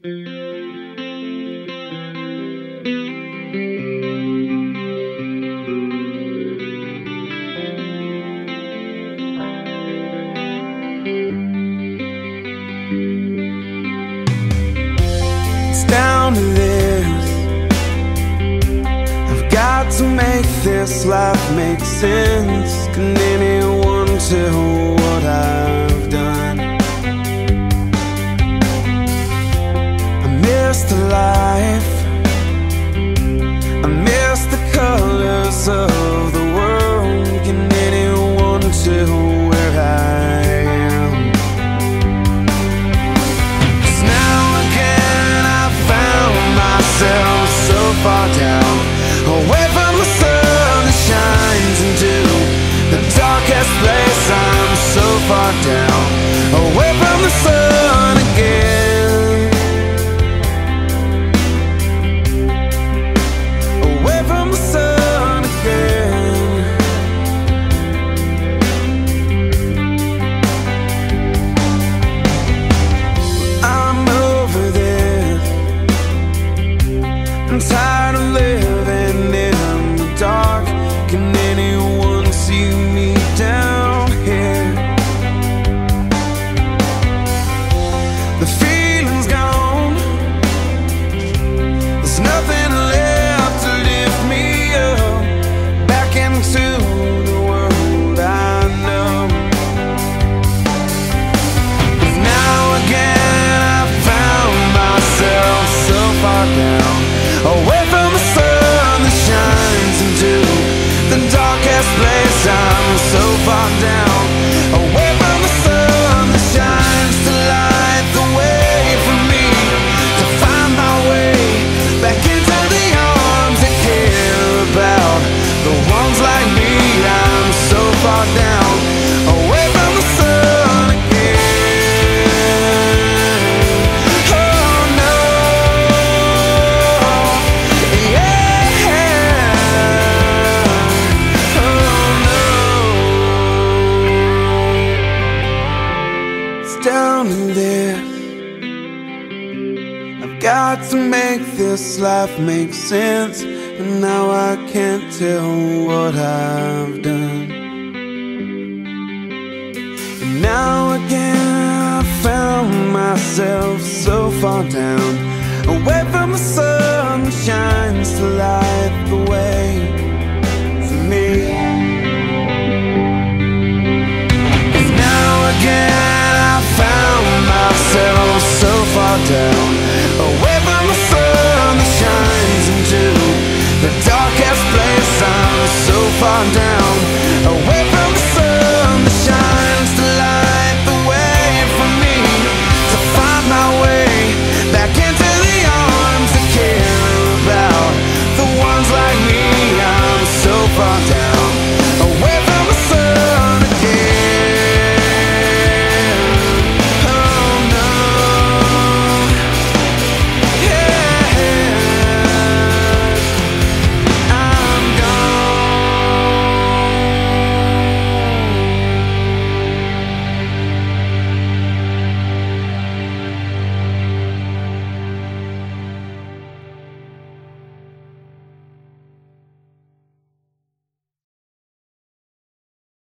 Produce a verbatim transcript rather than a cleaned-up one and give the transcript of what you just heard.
Down to this, I've got to make this life make sense. Can anyone tell what I've done? I miss the life, I miss the colors of the world. Can anyone tell where I am? 'Cause now again I found myself so far down, away from the sun that shines into the darkest place. I'm so far down, away from the sun again, away from the sun again. I'm over this, I'm tired of living in the dark. Can anyone see me down here? The feeling's gone, there's nothing left to lift me up back into the world I know. 'Cause now again I found myself so far down, away from the sun that shines into the darkest place. I'm so far down, away from the sun that shines to light the way for me to find my way back into the arms that care about the ones like me. I'm so far down, away from the sun again. Oh no, yeah, oh no. It's down to this, I've got to make this life make sense, and now I can't tell what I've done. And now again I found myself so far down, away from the sun that shines to light the way for me. 'Cause now again I found myself so far down, away from the sun that shines into the darkest place. I'm so far down,